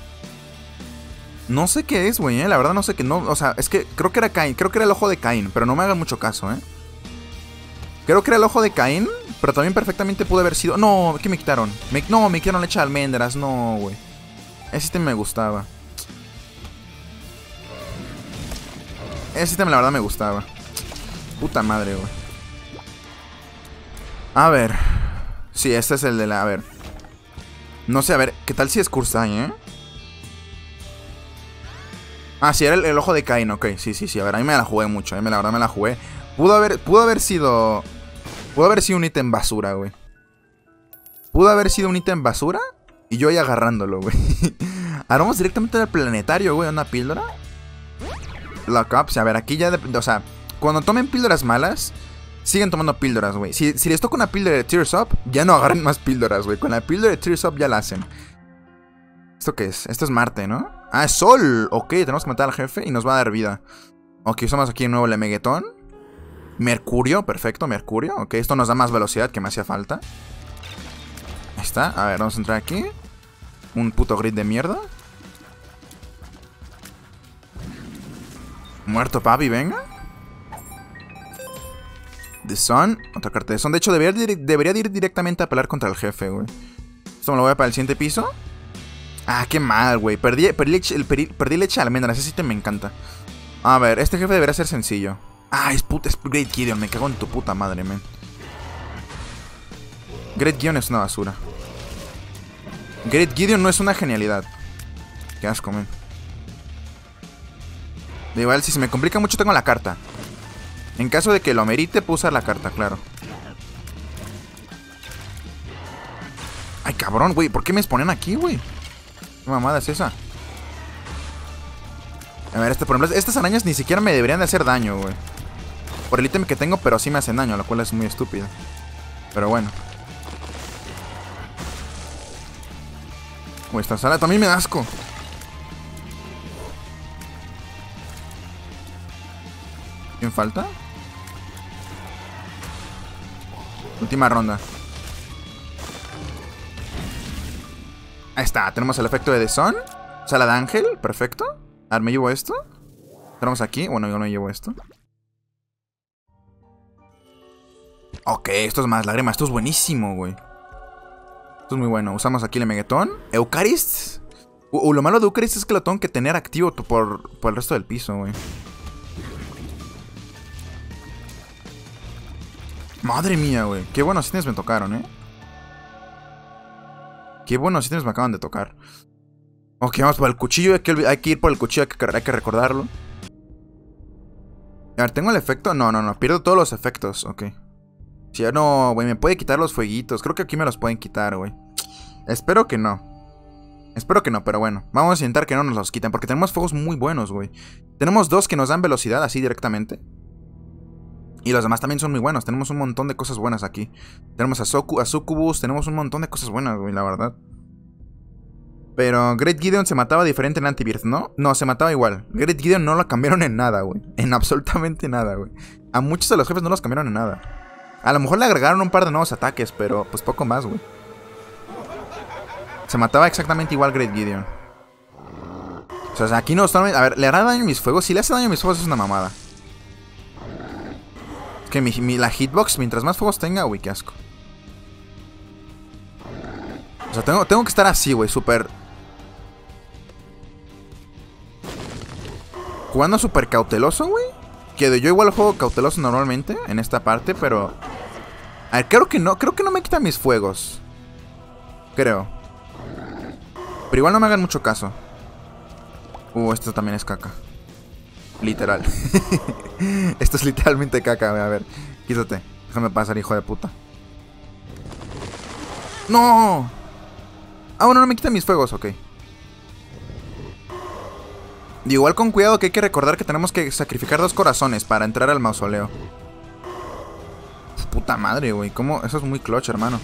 No sé qué es, güey, la verdad no sé qué. No, o sea, es que creo que era Cain. Creo que era el ojo de Cain. Pero no me hagan mucho caso, Creo que era el ojo de Cain. Pero también perfectamente pudo haber sido... No, ¿qué me quitaron? Me quitaron leche de almendras. No, güey. Ese sistema me gustaba. Ese sistema la verdad me gustaba. Puta madre, güey. A ver. Sí, este es el de la... A ver. No sé, a ver. ¿Qué tal si es Kursai, Ah, sí, era el ojo de Cain, ok. Sí. A ver, a mí me la jugué mucho, la verdad me la jugué. Pudo haber sido un ítem basura, güey. Pudo haber sido un ítem basura y yo ahí agarrándolo, güey. Ahora vamos directamente al planetario, güey. ¿Una píldora? Lock up. A ver, aquí ya... O sea, cuando tomen píldoras malas, siguen tomando píldoras, güey. Si les toca una píldora de Tears Up, ya no agarren más píldoras, güey. Con la píldora de Tears Up ya la hacen. ¿Esto qué es? Esto es Marte, ¿no? Ah, es sol. Ok, tenemos que matar al jefe y nos va a dar vida. Ok, usamos aquí de nuevo el Meguetón. Mercurio, perfecto, Mercurio. Ok, esto nos da más velocidad que me hacía falta. Ahí está, a ver, vamos a entrar aquí. Un puto grid de mierda. Muerto papi, venga. The Sun, otra carta de Sun. De hecho, debería ir directamente a pelear contra el jefe, güey. Esto me lo voy a para el siguiente piso. Ah, qué mal, güey. Perdí leche de almendras. Ese ítem me encanta. A ver, este jefe debería ser sencillo. Ah, es Great Gideon. Me cago en tu puta madre, man. Great Gideon es una basura. Great Gideon no es una genialidad. Qué asco, man. De igual, si se me complica mucho, tengo la carta. En caso de que lo amerite, puedo usar la carta, claro. Ay, cabrón, güey. ¿Por qué me exponen aquí, güey? ¿Qué mamada es esa? A ver, por ejemplo, estas arañas ni siquiera me deberían de hacer daño, güey. Por el ítem que tengo, pero sí me hacen daño, lo cual es muy estúpido. Pero bueno. Uy, esta sala también me da asco. ¿Quién falta? Última ronda. Ahí está, tenemos el efecto de The Sun. Sala de ángel, perfecto. A ver, ¿me llevo esto? Tenemos aquí, bueno, yo no me llevo esto. Ok, esto es más lágrimas, esto es buenísimo, güey. Esto es muy bueno, usamos aquí el Meguetón. Eucarist. Lo malo de Eucarist es que lo tengo que tener activo por el resto del piso, güey. Madre mía, güey. Qué buenos ítems me tocaron, Qué buenos ítems me acaban de tocar. Ok, vamos por el cuchillo. Hay que ir por el cuchillo, hay que recordarlo. A ver, ¿tengo el efecto? No, pierdo todos los efectos, ok. Si ya no, güey, me puede quitar los fueguitos. Creo que aquí me los pueden quitar, güey. Espero que no. Espero que no, pero bueno. Vamos a intentar que no nos los quiten, porque tenemos fuegos muy buenos, güey. Tenemos dos que nos dan velocidad así directamente. Y los demás también son muy buenos. Tenemos un montón de cosas buenas aquí. Tenemos a Succubus. Tenemos un montón de cosas buenas, güey, la verdad. Pero Great Gideon se mataba diferente en Anti-Birth, ¿no? No, se mataba igual. Great Gideon no lo cambiaron en nada, güey. En absolutamente nada, güey. A muchos de los jefes no los cambiaron en nada. A lo mejor le agregaron un par de nuevos ataques, pero pues poco más, güey. Se mataba exactamente igual Great Gideon. O sea, aquí no... A ver, ¿le hará daño a mis fuegos? Si le hace daño a mis fuegos es una mamada. Que la hitbox, mientras más fuegos tenga, uy, qué asco. O sea, tengo que estar así, güey, súper... Jugando súper cauteloso, güey. Que yo igual juego cauteloso normalmente en esta parte, pero... A ver, creo que no me quitan mis fuegos. Creo. Pero igual no me hagan mucho caso. Esto también es caca. Literal. Esto es literalmente caca, a ver. Quítate. Déjame pasar, hijo de puta. ¡No! Ah, bueno, no me quitan mis fuegos, ok. Igual con cuidado, que hay que recordar que tenemos que sacrificar 2 corazones para entrar al mausoleo. Puta madre, güey. ¿Cómo? Eso es muy clutch, hermano.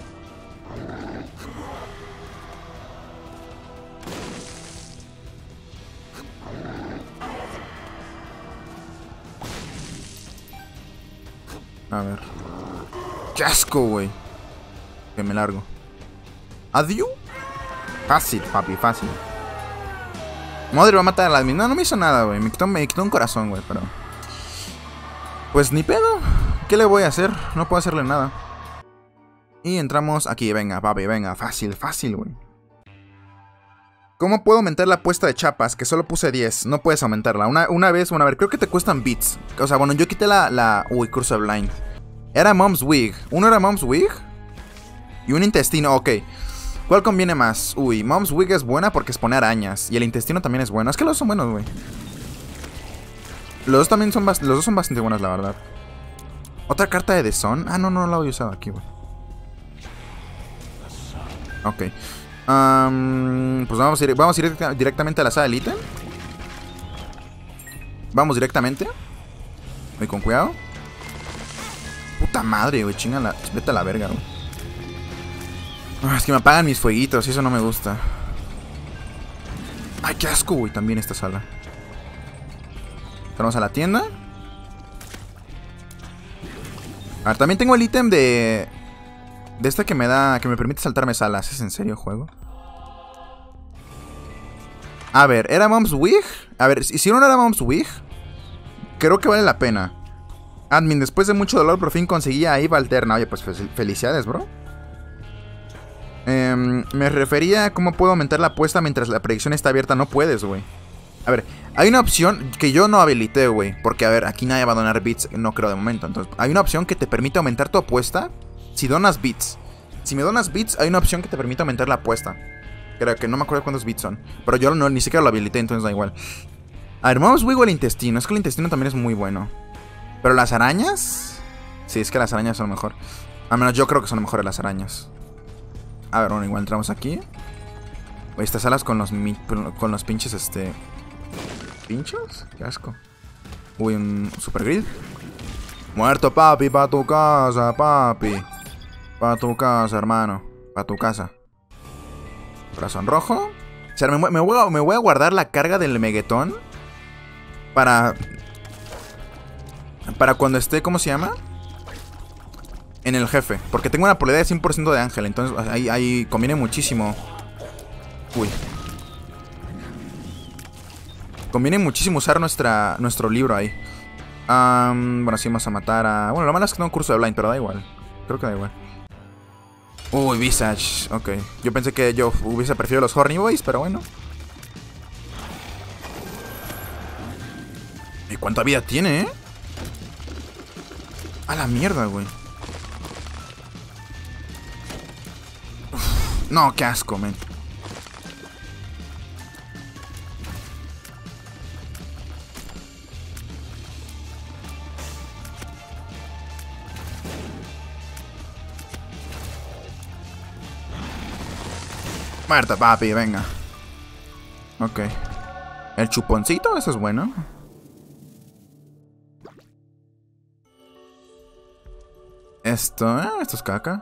A ver. ¡Qué asco, güey! Que me largo. ¿Adiós? Fácil, papi, fácil. Madre va a matar a la admin. No me hizo nada, güey. Me quitó un corazón, güey, pero... Pues ni pedo. ¿Qué le voy a hacer? No puedo hacerle nada. Y entramos aquí. Venga, papi, venga. Fácil, fácil, güey. ¿Cómo puedo aumentar la apuesta de chapas? Que solo puse 10. No puedes aumentarla. Una vez, a ver, creo que te cuestan bits. O sea, bueno, yo quité Uy, Curse of Blind. Era Mom's Wig. Uno era Mom's Wig. Y un intestino, ok. ¿Cuál conviene más? Uy, Mom's Wig es buena porque expone arañas. Y el intestino también es bueno. Es que los dos son buenos, güey. Los dos son bastante buenos, la verdad. Otra carta de The Sun. Ah, no la voy a usar aquí, güey. Ok. Pues vamos a ir directamente a la sala del ítem. Vamos directamente. Voy con cuidado. Puta madre, güey. Chingala. Vete a la verga, güey. Es que me apagan mis fueguitos y eso no me gusta. Ay, qué asco, güey, también esta sala. Vamos a la tienda. A ver, también tengo el ítem de este que me da, que me permite saltarme salas. ¿Es en serio juego? A ver, ¿era Mom's Wig? A ver, si no era Mom's Wig, creo que vale la pena. Admin, después de mucho dolor por fin conseguí a Eva alterna. Oye, pues felicidades, bro. Me refería a cómo puedo aumentar la apuesta mientras la predicción está abierta. No puedes, güey. A ver, hay una opción que yo no habilité, güey. Porque, a ver, aquí nadie va a donar bits, no creo de momento. Entonces, hay una opción que te permite aumentar tu apuesta si donas bits. Si me donas bits, hay una opción que te permite aumentar la apuesta. Creo que no me acuerdo cuántos bits son. Pero yo no, ni siquiera lo habilité, entonces da igual. A ver, vamos luego el intestino. Es que el intestino también es muy bueno. Pero las arañas... Sí, es que las arañas son lo mejor. Al menos yo creo que son lo mejor las arañas. A ver, bueno, igual entramos aquí. Oye, estas salas con los pinches, ¿pinchos? Qué asco. Uy, un super grid. Muerto, papi, pa' tu casa, papi. Pa' tu casa, hermano. Pa' tu casa. Corazón rojo. O sea, me voy a guardar la carga del Meguetón. Para cuando esté, ¿cómo se llama? En el jefe. Porque tengo una probabilidad de 100% de ángel. Entonces ahí conviene muchísimo. Uy. Conviene muchísimo usar nuestro libro ahí. Bueno, sí vamos a matar a... Bueno, lo malo es que tengo un curso de blind, pero da igual. Creo que da igual. Uy, Visage. Ok. Yo pensé que yo hubiese preferido los Horny Boys, pero bueno. ¿Y cuánta vida tiene, A la mierda, güey. No, qué asco, men. Muerta, papi, venga. Ok. El chuponcito, eso es bueno. Esto es caca.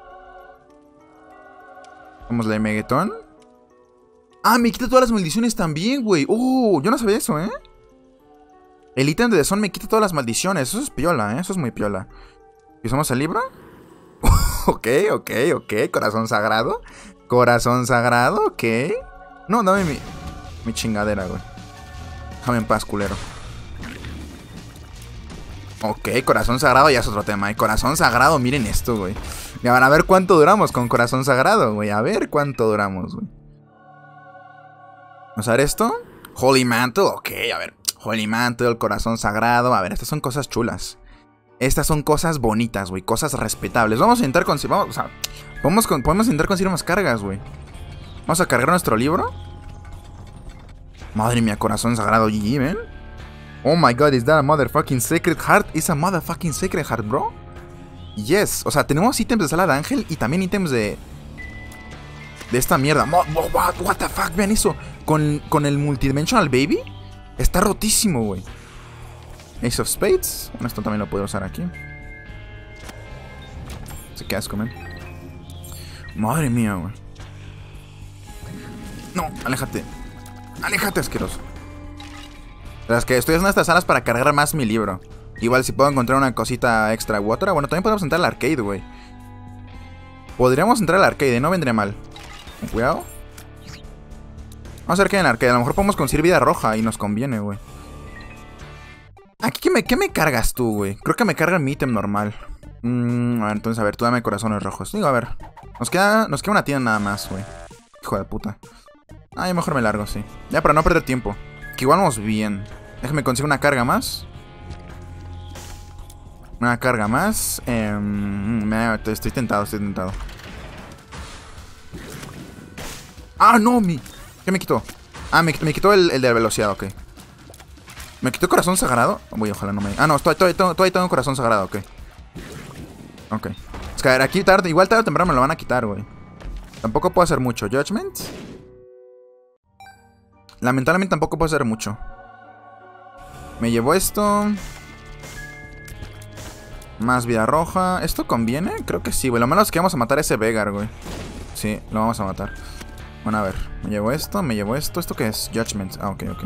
Vamos la de Meguetón. Ah, me quita todas las maldiciones también, güey. Yo no sabía eso, El ítem de Dezón me quita todas las maldiciones. Eso es piola, Eso es muy piola. ¿Y usamos el libro? Ok. Corazón sagrado. Corazón sagrado, ok. No, dame mi chingadera, güey. Déjame en paz, culero. Ok, corazón sagrado ya es otro tema, Corazón sagrado, miren esto, güey. Ya van a ver cuánto duramos con corazón sagrado, güey. A ver cuánto duramos, güey. Vamos a ver esto. Holy Mantle, ok, a ver. Holy Mantle, corazón sagrado. A ver, estas son cosas chulas. Estas son cosas bonitas, güey. Cosas respetables. Vamos a intentar conseguir... podemos intentar conseguir más cargas, güey. Vamos a cargar nuestro libro. Madre mía, corazón sagrado, GG, man. Oh my god, is that a motherfucking sacred heart? Is a motherfucking sacred heart, bro? Yes. O sea, tenemos ítems de sala de ángel y también ítems de esta mierda. What the fuck, vean eso. Con el multidimensional baby. Está rotísimo, güey. Ace of Spades. Bueno, esto también lo puedo usar aquí. Sí, qué asco, man. Madre mía, güey. No, aléjate. Aléjate, asqueroso. Las que estoy haciendo estas salas para cargar más mi libro. Igual si puedo encontrar una cosita extra u otra. Bueno, también podemos entrar al arcade, güey. Podríamos entrar al arcade, no vendría mal. Cuidado. Vamos a ver qué hay en el arcade. A lo mejor podemos conseguir vida roja y nos conviene, güey. Aquí, ¿qué me cargas tú, güey? Creo que me carga mi ítem normal. A ver, entonces, a ver, tú dame corazones rojos. Digo, a ver. Nos queda una tienda nada más, güey. Hijo de puta. Ah, yo mejor me largo, sí. Ya, para no perder tiempo. Que igual vamos bien. Déjame conseguir una carga más. Una carga más. Estoy tentado, Ah, no, ¿qué me quitó? Ah, me quitó el de velocidad, ok. ¿Me quitó corazón sagrado? Uy, ojalá no me... Ah, no, todavía tengo corazón sagrado, ok. Ok. Es que a ver, aquí igual tarde o temprano me lo van a quitar, güey. Tampoco puedo hacer mucho. Judgment. Lamentablemente tampoco puedo hacer mucho. Me llevo esto. Más vida roja. ¿Esto conviene? Creo que sí, güey. Lo malo es que vamos a matar a ese Vegar, güey. Sí, lo vamos a matar. Bueno, a ver. Me llevo esto, me llevo esto. ¿Esto qué es? Judgment. Ah, ok.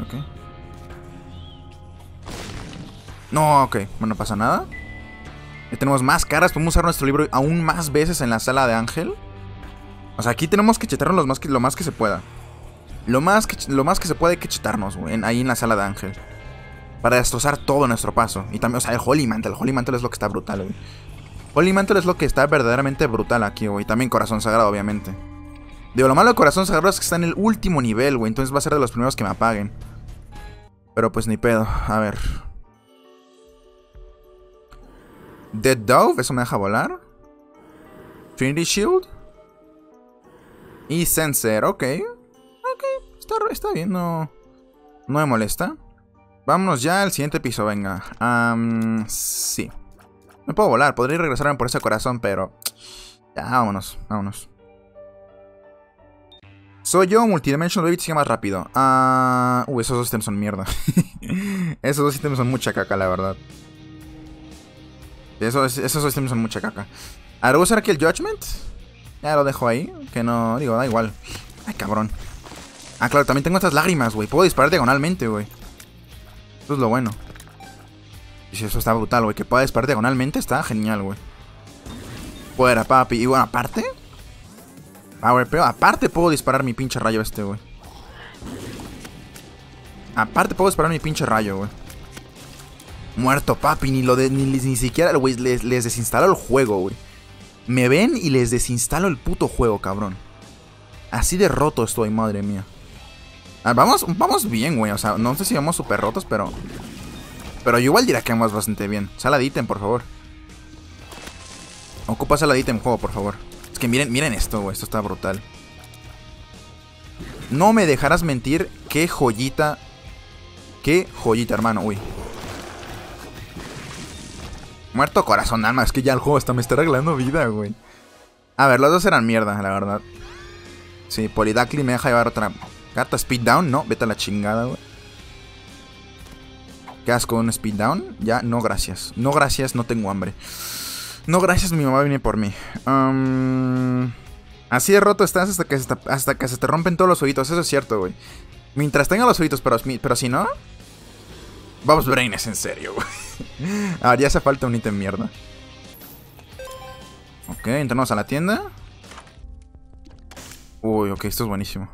No, ok. Bueno, no pasa nada. Ya tenemos más caras. Podemos usar nuestro libro aún más veces en la sala de Ángel. O sea, aquí tenemos que chetarnos lo más que se pueda. Lo más que se puede hay que chetarnos, güey. Ahí en la sala de Ángel. Para destrozar todo nuestro paso. Y también, o sea, el Holy Mantle. El Holy Mantle es lo que está brutal, güey. Holy Mantle es lo que está verdaderamente brutal aquí, güey. También Corazón Sagrado, obviamente. Digo, lo malo de Corazón Sagrado es que está en el último nivel, güey. Entonces va a ser de los primeros que me apaguen. Pero pues ni pedo. A ver. Dead Dove, eso me deja volar. Trinity Shield. Y Sensor, ok. Está bien, no me molesta. Vámonos ya al siguiente piso, venga. Sí. No puedo volar, podría regresarme por ese corazón, pero... Ya, vámonos. Soy yo, Multidimensional Baby, sigue más rápido. Esos dos ítems son mierda. Esos dos ítems son mucha caca, la verdad. Esos dos ítems son mucha caca. A ver, voy a usar aquí el Judgment. Ya lo dejo ahí, que no... Digo, da igual. Ay, cabrón. Ah, claro, también tengo estas lágrimas, güey. Puedo disparar diagonalmente, güey. Eso es lo bueno. Y si eso está brutal, güey. Que pueda disparar diagonalmente está genial, güey. Fuera, papi. Y bueno, aparte... pero aparte puedo disparar mi pinche rayo güey. Aparte puedo disparar mi pinche rayo, güey. Muerto, papi. Ni siquiera, güey, les desinstalo el juego, güey. Me ven y les desinstalo el puto juego, cabrón. Así de roto estoy, madre mía. Vamos bien, güey. O sea, no sé si vamos súper rotos, pero yo igual diría que vamos bastante bien. Sala de ítem, por favor. Ocupa sala de ítem, juego, por favor. Es que miren esto, güey. Esto está brutal. No me dejarás mentir. Qué joyita. Qué joyita, hermano. Uy. Muerto corazón, alma. Es que ya el juego me está regalando vida, güey. A ver, los dos eran mierda, la verdad. Sí, Polydactyl me deja llevar otra carta. Speed down, no, vete a la chingada, güey. ¿Qué asco un speed down? Ya, no gracias. No gracias, no tengo hambre. No gracias, mi mamá viene por mí. Así de roto estás hasta que se te rompen todos los ojitos. Eso es cierto, güey. Mientras tenga los ojitos, pero si no... Vamos, Brain, es en serio, güey. A ver, ya hace falta un ítem mierda. Ok, entramos a la tienda. Uy, ok, esto es buenísimo.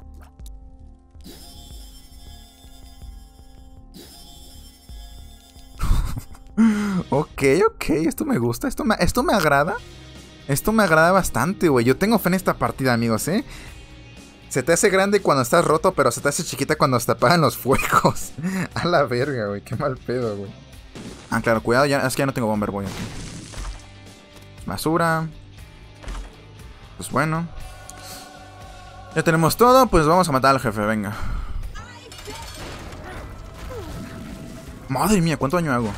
Ok, esto me gusta, esto me agrada. Esto me agrada bastante, güey. Yo tengo fe en esta partida, amigos, ¿eh? Se te hace grande cuando estás roto, pero se te hace chiquita cuando se te apagan los fuegos. A la verga, güey, qué mal pedo, güey. Ah, claro, cuidado, es que ya no tengo Bomber Boy aquí. Basura. Pues bueno. Ya tenemos todo, pues vamos a matar al jefe, venga. Madre mía, ¿cuánto daño hago?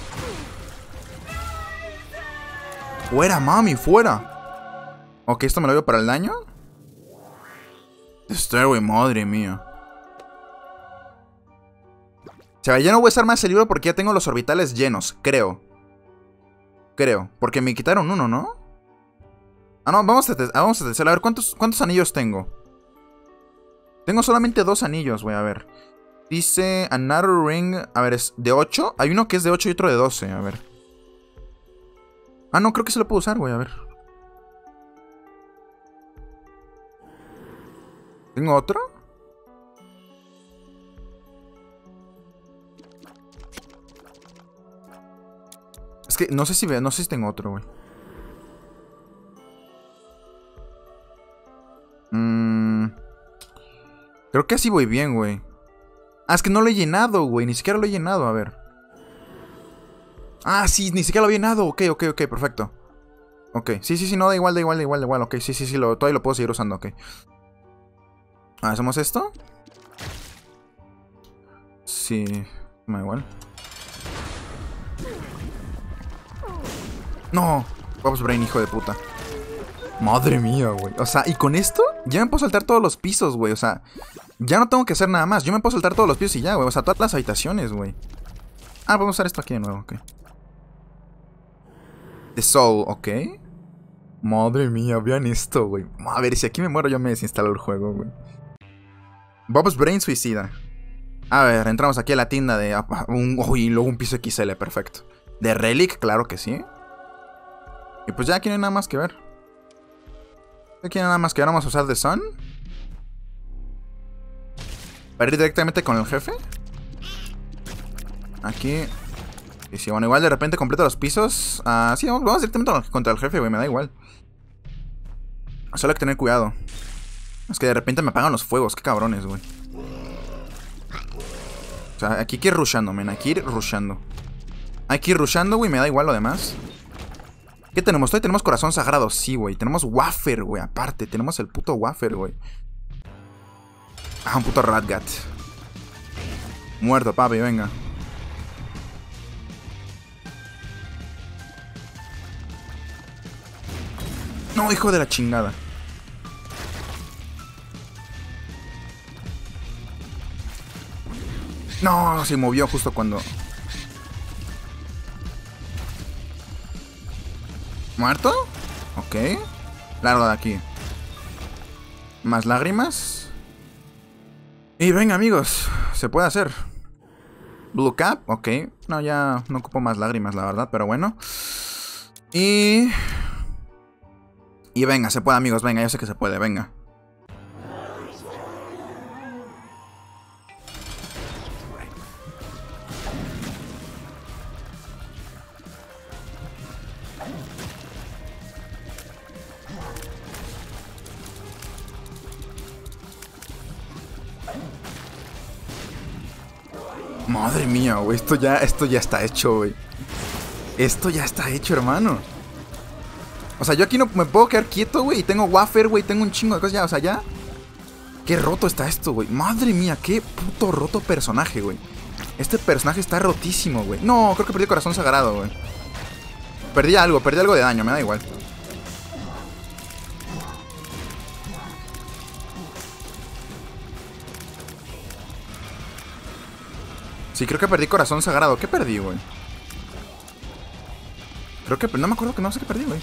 Fuera, mami, fuera. Ok, esto me lo veo para el daño. Stairway, madre mía. O sea, ya no voy a usar más el libro porque ya tengo los orbitales llenos, creo. Porque me quitaron uno, ¿no? Ah, no, vamos a testar. A ver, ¿cuántos anillos tengo? Tengo solamente 2 anillos, voy a ver. Dice Another Ring. A ver, es de 8. Hay uno que es de 8 y otro de 12, a ver. Ah, no, creo que se lo puedo usar, güey, a ver. ¿Tengo otro? Es que no sé si tengo otro, güey. Creo que así voy bien, güey. Ah, es que no lo he llenado, güey. Ni siquiera lo he llenado, a ver. Ah, sí, ni siquiera lo he llenado. Ok, perfecto. Ok, sí, no, da igual. Ok, sí, todavía lo puedo seguir usando, ok. ¿Hacemos esto? Sí, me da igual. No, vamos, Brain, hijo de puta. Madre mía, güey. O sea, y con esto ya me puedo saltar todos los pisos, güey. O sea, ya no tengo que hacer nada más. Yo me puedo saltar todos los pisos y ya, güey. O sea, todas las habitaciones, güey. Ah, vamos a usar esto aquí de nuevo, ok. The Soul, ok. Madre mía, vean esto, güey. A ver, si aquí me muero yo me desinstalo el juego, güey. Bob's Brain suicida. A ver, entramos aquí a la tienda de... Uy, luego un piso XL, perfecto. ¿De Relic? Claro que sí. Y pues ya aquí no hay nada más que ver. Aquí no hay nada más que ver. Vamos a usar The Sun. Para ir directamente con el jefe. Aquí. Y si, bueno, igual de repente completo los pisos. Sí, vamos directamente contra el jefe, güey. Me da igual. Solo hay que tener cuidado. Es que de repente me apagan los fuegos. Qué cabrones, güey. O sea, aquí hay que ir rushando, men. Hay que ir rushando. Hay que ir rushando, güey. Me da igual lo demás. ¿Qué tenemos? Todavía tenemos corazón sagrado. Sí, güey. Tenemos wafer, güey. Aparte, tenemos el puto wafer, güey. Un puto Ratgat. Muerto, papi, venga. No, hijo de la chingada. No, se movió justo cuando... ¿Muerto? Ok. Largo de aquí. Más lágrimas. Y venga, amigos. Se puede hacer. Blue Cap, ok. No, ya no ocupo más lágrimas, la verdad, pero bueno. Y venga, se puede, amigos. Venga, yo sé que se puede, venga. Madre mía, güey. Esto ya está hecho, güey. Esto ya está hecho, hermano. O sea, yo aquí no me puedo quedar quieto, güey. Y tengo wafer, güey. Tengo un chingo de cosas ya. O sea, ya. Qué roto está esto, güey. Madre mía, qué puto roto personaje, güey. Este personaje está rotísimo, güey. No, creo que perdí el corazón sagrado, güey. Perdí algo de daño. Me da igual. Sí, creo que perdí corazón sagrado. ¿Qué perdí, güey? Creo que... No me acuerdo, que no sé qué perdí, güey.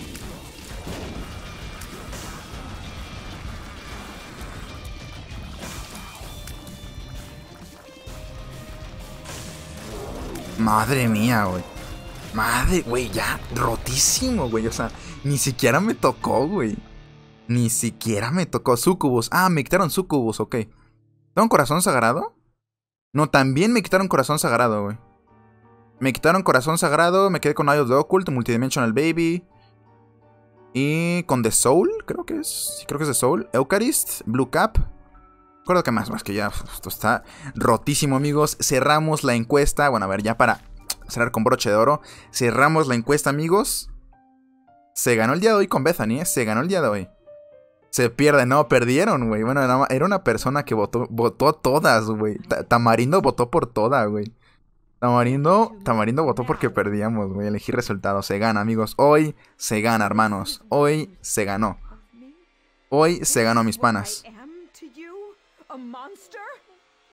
Madre mía, güey. Madre, güey, ya rotísimo, güey. O sea, ni siquiera me tocó, güey. Ni siquiera me tocó. Sucubus. Me quitaron Sucubus, ok. ¿Tengo un corazón sagrado? No, también me quitaron corazón sagrado, güey. Me quitaron corazón sagrado. Me quedé con Eye of the Occult, Multidimensional Baby. Y con The Soul, creo que es. Sí, creo que es The Soul. Eucharist, Blue Cap. Recuerdo que más, que ya esto está rotísimo, amigos. Cerramos la encuesta. Bueno, a ver, ya para cerrar con broche de oro. Cerramos la encuesta, amigos. Se ganó el día de hoy con Bethany, ¿eh? Se ganó el día de hoy. Se pierde, no, perdieron, güey. Bueno, era una persona que votó todas, güey. Tamarindo votó por toda, güey. Tamarindo votó porque perdíamos, güey. Elegí resultados. Se gana, amigos. Hoy se gana, hermanos. Hoy se ganó. Hoy se ganó, mis panas. A monster?